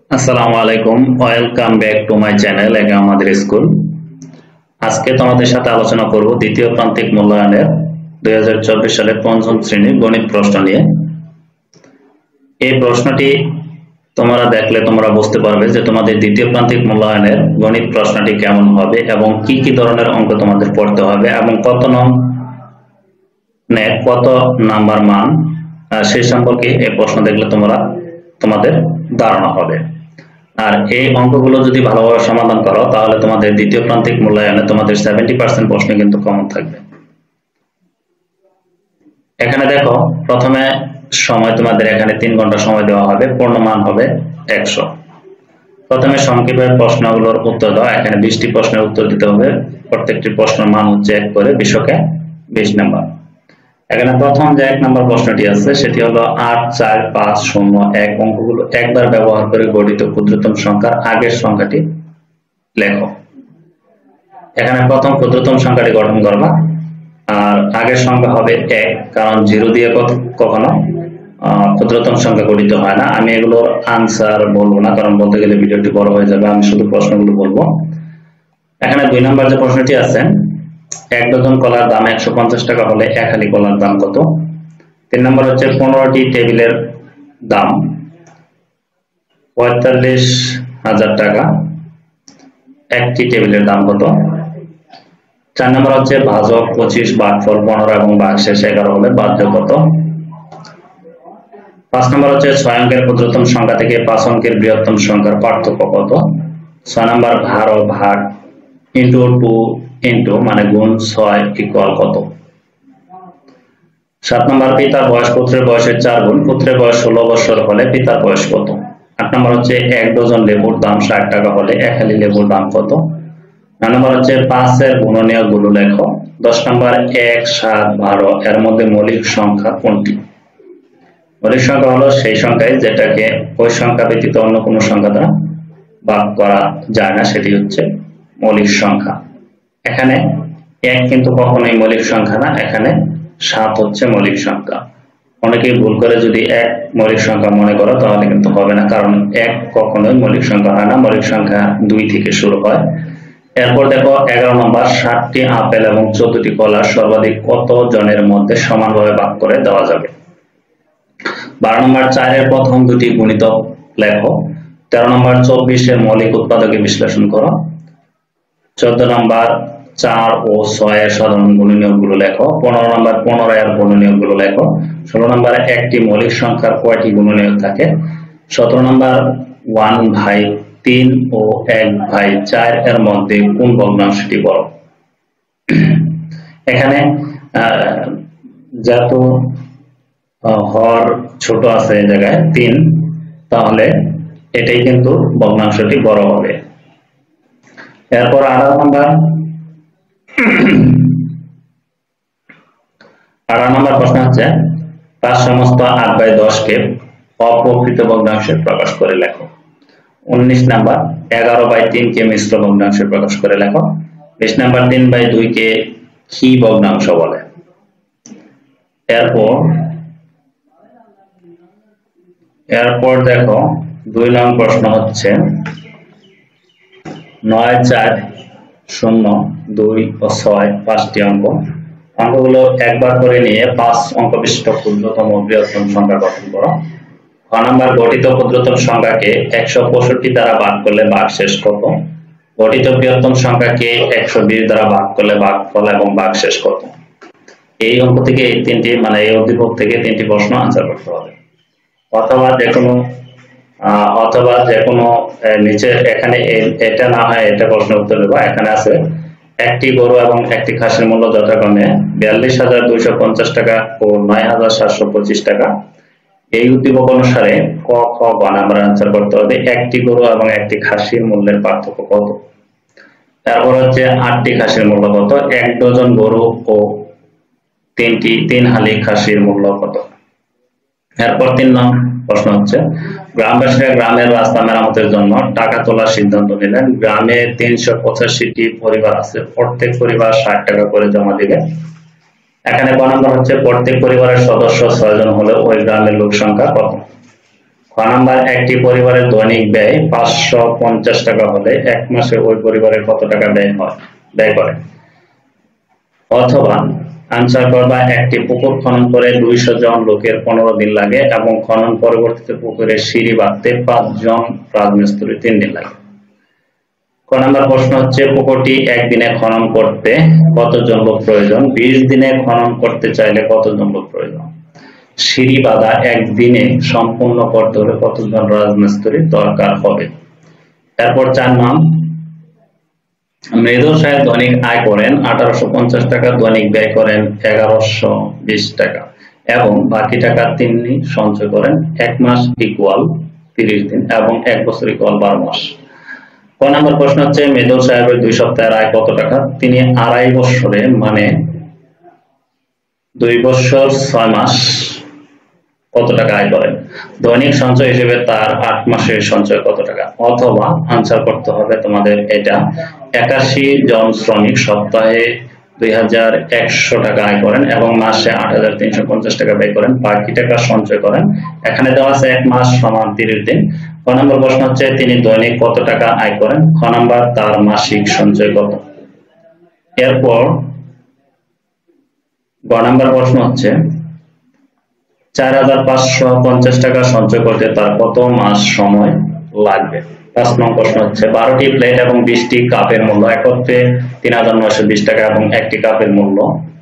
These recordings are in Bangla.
আসসালামু আলাইকুম, welcome back to my channel একা আমাদের স্কুল। আজকে তোমাদের সাথে আলোচনা করব দ্বিতীয় প্রান্তিক মূল্যায়নের 2024 সালের পঞ্চম শ্রেণীর গণিত প্রশ্ন নিয়ে। এই প্রশ্নটি তোমরা দেখলে তোমরা বুঝতে পারবে যে তোমাদের দ্বিতীয় প্রান্তিক মূল্যায়নের গণিত প্রশ্নটি কেমন হবে এবং কি কি ধরনের অঙ্ক তোমাদের পড়তে হবে এবং কত নাম্বার মান সেই সম্পর্কে এই প্রশ্ন দেখলে তোমাদের ধারণা হবে। আর এই অঙ্কগুলো যদি ভালোভাবে সমাধান করো তাহলে তোমাদের দ্বিতীয় প্রান্তিক মূল্যায়নে তোমাদের 70% প্রশ্ন কিন্তু কমন থাকবে। এখানে দেখো, প্রথমে সময় তোমাদের এখানে 3 ঘন্টা সময় দেওয়া হবে, পূর্ণমান হবে 100। প্রথমে সংক্ষেপে প্রশ্নগুলোর উত্তর দাও। এখানে 20টি প্রশ্নের উত্তর দিতে হবে, প্রত্যেকটি প্রশ্নের মান হচ্ছে 1 করে, 20কে 20 নাম্বার। এখানে প্রথম যে 1 নম্বর প্রশ্নটি আছে সেটি হলো 8, 4, 5, 0, 1 অঙ্কগুলো একবার ব্যবহার করে গঠিত ক্ষুদ্রতম সংখ্যার আগের সংখ্যাটি লেখো। এখানে প্রথম ক্ষুদ্রতম সংখ্যাটি গঠন করবা, আর আগের সংখ্যা হবে 1, কারণ 0 দিয়ে কখনো ক্ষুদ্রতম সংখ্যা গঠিত হয় না। আমি এগুলোর আনসার বলবো না, কারণ বলতে গেলে ভিডিওটি বড় হয়ে যাবে, আমি শুধু প্রশ্নগুলো বলবো। এখানে 2 নম্বর যে প্রশ্নটি আছে, 1 ডজন কলার দাম 150 টাকা হলে 1 হালি কলার দাম কত? 3 নম্বর হচ্ছে 15টি টেবিলের দাম 45,000 টাকা, একটি টেবিলের দাম কত? 4 নম্বর হচ্ছে ভাজক 25, ভাগফল 15 এবং ভাগশেষ 11 হলে বাধ্য কত? 5 নম্বর হচ্ছে 6 অঙ্কের ক্ষুদ্রতম সংখ্যা থেকে 5 অঙ্কের বৃহত্তম সংখ্যার পার্থক্য কত? 6 নম্বর ভার ও ভাগ ইন্টু 2 ইন্টু মানে গুণ 6 ইকুয়াল কত? 7 নম্বর পিতার বয়স পুত্রের বয়সের 4 গুণ, পুত্রের বয়স 16 বছর হলে পিতার বয়স কত? 8 নম্বর হচ্ছে 1 ডজন লেবুর দাম 60 টাকা হলে 1 হালি লেবুর দাম কত? 9 নম্বর হচ্ছে 5 এর গুণনীয়ক গুলো লেখো। 10 নম্বর 1, 7, 12 এর মধ্যে মৌলিক সংখ্যা কোনটি? মৌলিক সংখ্যা হলো সেই সংখ্যায় যেটাকে ওই সংখ্যা ব্যতীত অন্য কোনো সংখ্যা দ্বারা ভাগ করা যায় না, সেটি হচ্ছে মৌলিক সংখ্যা। এখানে 1 কিন্তু কখনোই মৌলিক সংখ্যা না, এখানে 7 হচ্ছে মৌলিক সংখ্যা। অনেকেই ভুল করে যদি 1 মৌলিক সংখ্যা মনে করো তাহলে কিন্তু হবে না, কারণ 1 কখনোই মৌলিক সংখ্যা হয় না, মৌলিক সংখ্যা 2 থেকে শুরু হয়। এরপর দেখো 11 নম্বর 60টি আপেল এবং 14টি কলা সর্বাধিক কত জনের মধ্যে সমানভাবে ভাগ করে দেওয়া যাবে? 12 নম্বর 4 এর প্রথম দুটি গুণিতক লেখো। 13 নম্বর 24 এর মৌলিক উৎপাদকে বিশ্লেষণ করো। 14 নম্বর 4 ও 6 এর সাধারণ গুণনীয়ক গুলো লেখো। 15 নম্বর 15 এর গুণনীয়ক গুলো লেখো। 16 নম্বর একটি মৌলিক সংখ্যার কয়টি গুণনীয়ক থাকে? 17 নম্বর 1/3 ও 1/4 এর মধ্যে কোন ভগ্নাংশটি বড়? এখানে যেহেতু হর ছোট আছে এই জায়গায় 3, তাহলে এটাই কিন্তু ভগ্নাংশটি বড় হবে। এরপর 18 নম্বর প্রশ্ন হচ্ছে 5 সমস্ত 8/10 কে অপ্রকৃত ভগ্নাংশে প্রকাশ করে লেখো। 19 নাম্বার 11/3 কে মিশ্র ভগ্নাংশে প্রকাশ করে লেখো। 20 নাম্বার 3/2 কে কি ভগ্নাংশ বলে? এরপর দেখো 2 নং প্রশ্ন হচ্ছে 9, 4, 0, 2 ও 6 5টি অঙ্কগুলো একবার করে নিয়ে 5 অঙ্ক বিশিষ্ট ক্ষুদ্রতম ও বৃহত্তম সংখ্যা গঠন করো। খ নাম্বার গঠিত ক্ষুদ্রতম সংখ্যাকে 165 দ্বারা ভাগ করলে ভাগশেষ কত? গঠিত বৃহত্তম সংখ্যাকে 120 দ্বারা ভাগ করলে ভাগফল এবং ভাগশেষ কত? এই অঙ্ক থেকে এই 3টি মানে এই উদ্দীপক থেকে 3টি প্রশ্ন আনসার করতে হবে, অথবা যে কোনো নিচে এখানে এটা না হয় এটা প্রশ্নের উত্তর দেবো। এখানে আছে একটি গরু এবং একটি খাসির মূল্য যথাক্রমে 42,250 টাকা ও 9,725 টাকা। এই উদ্দীপক অনুসারে ক, খ, গ নাম্বার আনসার করতে হবে। একটি গরু এবং একটি খাসির মূল্যের পার্থক্য কত? তারপর হচ্ছে 8টি খাসির মূল্য কত? 1 ডজন গরু ও 3 হালি খাসির মূল্য কত? এরপর 3 নং প্রশ্ন হচ্ছে গ্রামবাসীরা গ্রামের রাস্তা মেরামতের জন্য টাকা তোলার সিদ্ধান্ত নিলেন। গ্রামে 385টি পরিবার আছে, প্রত্যেক পরিবার 60 টাকা করে জমা দিবে। এখানে ক নম্বর হচ্ছে প্রত্যেক পরিবারের সদস্য 6 জন হলে ওই গ্রামের লোক সংখ্যা কত? খ খ নাম্বার একটি পরিবারের দৈনিক ব্যয় 550 টাকা হলে এক মাসে ওই পরিবারের কত টাকা ব্যয় করে। অথবা আনসার করবা একটি পুকুর খনন করে 200 জন লোকের 15 দিন লাগে এবং খনন পরবর্তীতে পুকুরের সিঁড়ি বাঁধতে 5 জন রাজমিস্ত্রি 3 দিন লাগে। ক নাম্বার প্রশ্ন হচ্ছে পুকুরটি একদিনে খনন করতে কতজন লোক প্রয়োজন। 20 দিনে খনন করতে চাইলে কতজন লোক প্রয়োজন। সিঁড়ি বাঁধা একদিনে সম্পূর্ণ করতে হলে কতজন রাজমিস্ত্রি দরকার হবে। তারপর 4 নাম মৃদুল সাহেব দৈনিক আয় করেন 1850 টাকা, দৈনিক ব্যয় করেন 1120 টাকা এবং বাকি টাকা তিনি সঞ্চয় করেন। 1 মাস ইকুয়াল 30 দিন এবং 1 বছর ইকুয়াল 12 মাস। ক নাম্বার প্রশ্ন হচ্ছে মৃদুল সাহেবের 2 সপ্তাহের আয় কত টাকা। তিনি 2.5 বছরে মানে 2 বছর 6 মাস কত টাকা আয় করেন। দৈনিক সঞ্চয় হিসেবে তার 8 মাসের সঞ্চয় কত টাকা। অথবা আনসার করতে হবে তোমাদের এটা 81 জন শ্রমিক সপ্তাহে 2100 টাকা আয় করেন এবং মাসে 8350 টাকা ব্যয় করেন, বাকি টাকা সঞ্চয় করেন। এখানে দেওয়া আছে 1 মাস সমান 30 দিন। ক নম্বর প্রশ্ন হচ্ছে তিনি দৈনিক কত টাকা আয় করেন। খ নম্বর তার মাসিক সঞ্চয় কত। এরপর গ নম্বর প্রশ্ন হচ্ছে 4550 টাকা সঞ্চয় করতে তার কত মাস সময় লাগবে। 5 নম্বর প্রশ্ন হচ্ছে 12টি প্লেট এবং 20টি কাপের মূল্য একত্রে 3920 টাকা এবং একটি কাপের মূল্য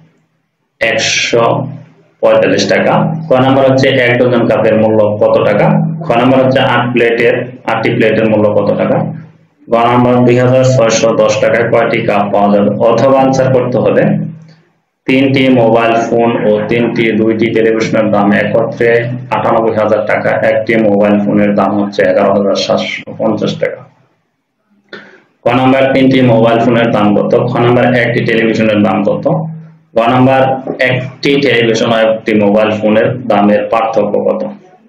145 টাকা। ক নম্বর হচ্ছে 1 ডজন কাপের মূল্য কত টাকা। খ নম্বর হচ্ছে 8টি প্লেটের মূল্য কত টাকা। গ নম্বর 2610 টাকায় কয়টি কাপ পাওয়া যাবে। অথবা আনসার করতে হবে 3টি মোবাইল ফোন ও 2টি টেলিভিশনের দাম একত্রে 98,000 টাকা, একটি মোবাইল ফোনের দাম হচ্ছে 11,750 টাকা। ক নাম্বার 3টি মোবাইল ফোনের দাম কত। খ নাম্বার একটি টেলিভিশনের দাম কত। গ নাম্বার একটি টেলিভিশন ও একটি মোবাইল ফোনের দামের পার্থক্য কত।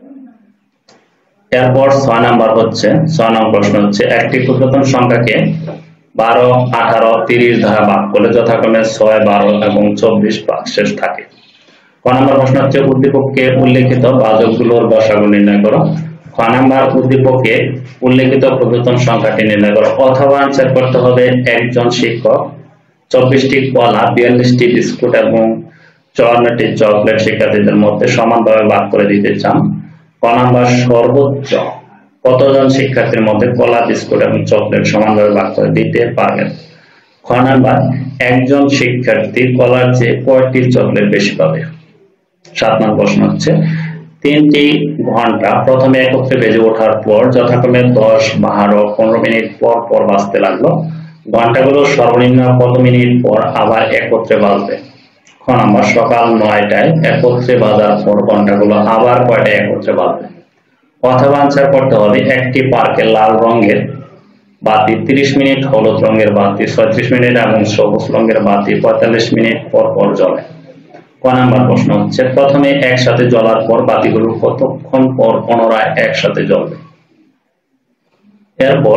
এরপর 6 নাম্বার প্রশ্ন হচ্ছে একটি ক্ষুদ্রতম সংখ্যাকে 12, 18, 30 দ্বারা ভাগ করলে যথাক্রমে 6, 12 এবং 24 ভাগশেষ থাকে। ক নম্বর প্রশ্ন হচ্ছে উদ্দীপকে উল্লেখিত ভাজকগুলোর গসাগু নির্ণয় করো। খ নাম্বার উদ্দীপকে উল্লেখিত ক্ষুদ্রতম সংখ্যাটি নির্ণয় করো। অথবা আনসার করতে হবে একজন শিক্ষক 24টি কলা, 42টি বিস্কুট এবং 54টি চকলেট শিক্ষার্থীদের মধ্যে সমানভাবে ভাগ করে দিতে চান। ক নাম্বার সর্বোচ্চ কতজন শিক্ষার্থীর মধ্যে কলা, বিস্কুট এবং চকলেট সমানভাবে ভাগ করে দিতে পারবেন। খ নাম্বার একজন শিক্ষার্থী কলার চেয়ে কয়টি চকলেট বেশি পাবে। 7 নম্বর প্রশ্ন হচ্ছে 3টি ঘন্টা প্রথমে একত্রে বেজে ওঠার পর যথাক্রমে 10, 12, 15 মিনিট পর পর বাজতে লাগলো। ঘন্টাগুলো সর্বনিম্ন কত মিনিট পর আবার একত্রে বাজবে। খ নাম্বার সকাল 9টায় একত্রে বাজার পর ঘন্টাগুলো আবার কয়টায় একত্রে বাজবে। অথবা আনসার করতে হবে একটি পার্কে লাল রঙের বাতি 30 মিনিট, হলুদ রঙের বাতি 36 মিনিট এবং সবুজ রঙের বাতি 45 মিনিট পর পর জ্বলে। ক নাম্বার প্রশ্ন হচ্ছে প্রথমে একসাথে জ্বলার পর বাতিগুলো কতক্ষণ পর পুনরায় একসাথে জ্বলবে। এরপর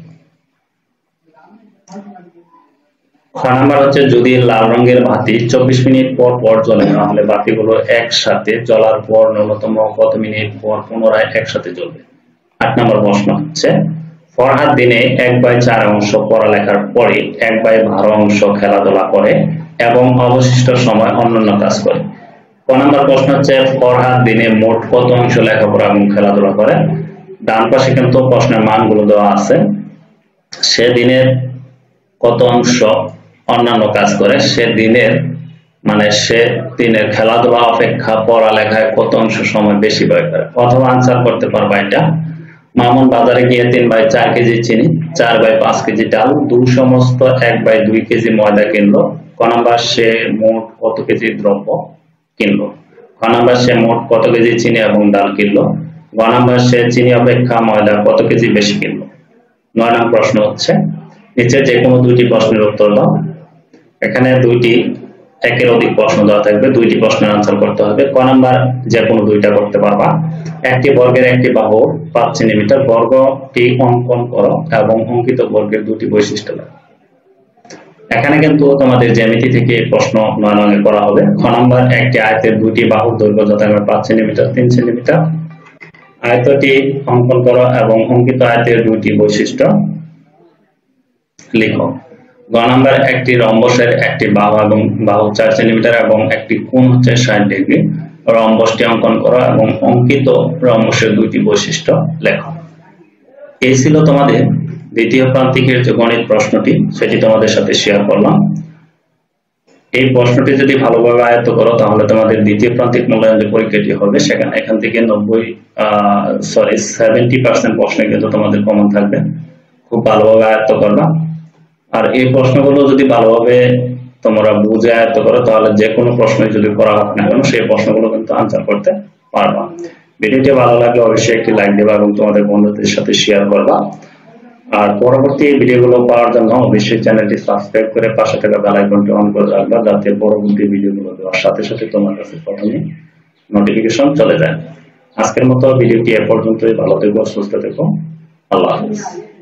খ নাম্বার হচ্ছে যদি লাল রঙের বাতি 24 মিনিট পর পর জ্বলে তাহলে বাতিগুলো একসাথে জ্বলার পর ন্যূনতম কত মিনিট পর পুনরায় একসাথে জ্বলবে। 8 নম্বর প্রশ্ন হচ্ছে ফরহাদ দিনে 1/4 অংশ পড়ালেখার পরে 1/12 অংশ খেলাধুলা করে এবং অবশিষ্ট সময় অন্যান্য কাজ করে। ক নম্বর প্রশ্ন হচ্ছে ফরহাদ দিনে মোট কত অংশ লেখাপড়া এবং খেলাধুলা করে। ডান পাশে কিন্তু প্রশ্নের মানগুলো দেওয়া আছে। সে দিনের কত অংশ অন্যান্য কাজ করে, সে দিনের খেলাধুলা অপেক্ষা পড়ালেখায় কত অংশ সময় বেশি ব্যয় করে। অথবা আনসার করতে পারবা এটা মামুন বাজারে গিয়ে 3/4 কেজি চিনি, 4/5 কেজি ডাল, সমস্ত 1/2 কেজি ময়দা কিনলো। ক নাম্বার সে মোট কত কেজি দ্রব্য কিনলো। খ নাম্বার সে মোট কত কেজি চিনি এবং ডাল কিনলো। গ নাম্বার সে চিনি অপেক্ষা ময়দা কত কেজি বেশি কিনলো। 9 নম্বর প্রশ্ন হচ্ছে নিচে যে কোনো 2টি প্রশ্নের উত্তর দাও। এখানে 2টি একের অধিক প্রশ্ন দেওয়া থাকবে, 2টি প্রশ্নের আনসার করতে হবে। ক নাম্বার যে কোনো 2টা করতে পারবা। একটি বর্গের একটি বাহু 5 সেন্টিমিটার, বর্গটি অঙ্কন করো এবং অঙ্কিত বর্গের 2টি বৈশিষ্ট্য দাও। এখানে কিন্তু তোমাদের জ্যামিতি থেকে প্রশ্ন 9 নং করা হবে। খ নাম্বার একটি আয়তের 2টি বাহুর দৈর্ঘ্য যথাক্রমে 5 সেন্টিমিটার, 3 সেন্টিমিটার। আয়তটি অঙ্কন করো এবং অঙ্কিত আয়তের দুইটি বৈশিষ্ট্য লিখো। গ নাম্বার, একটি রম্বসের একটি বাহু এবং বাহু 4 সেন্টিমিটার এবং একটি কোণ হচ্ছে 60 ডিগ্রি। রম্বসটি অঙ্কন করো এবং অঙ্কিত রম্বসের দুইটি বৈশিষ্ট্য লেখো। এই ছিল তোমাদের দ্বিতীয় প্রান্তিকের যে গণিত প্রশ্নটি, সেটি তোমাদের সাথে শেয়ার করলাম। এই প্রশ্নটি যদি ভালোভাবে আয়ত্ত করো তাহলে তোমাদের দ্বিতীয় প্রান্তিক মূল্যায়ন যে পরীক্ষাটি হবে সেখানে এখান থেকে 70% প্রশ্ন কিন্তু তোমাদের কমন থাকবে। খুব ভালোভাবে আয়ত্ত করবা। আর এই প্রশ্নগুলো যদি ভালোভাবে তোমরা বুঝে আয়ত্ত করো তাহলে যে কোনো প্রশ্ন যদি করা হোক না কেন সেই প্রশ্নগুলো কিন্তু আনসার করতে পারবা। ভিডিওটি ভালো লাগলে অবশ্যই একটি লাইক দেবা এবং তোমাদের বন্ধুদের সাথে শেয়ার করবা। আর পরবর্তী ভিডিওগুলো পাওয়ার জন্য অবশ্যই চ্যানেলটি সাবস্ক্রাইব করে পাশে থাকা বেল আইকনটি অন করে রাখবা, যাতে পরবর্তী ভিডিওগুলো দেওয়ার সাথে সাথে তোমার কাছে প্রথমে নোটিফিকেশন চলে যায়। আজকের মতো ভিডিওটি এ পর্যন্তই। ভালো থেকো, সুস্থ থেকো। আল্লাহ হাফেজ।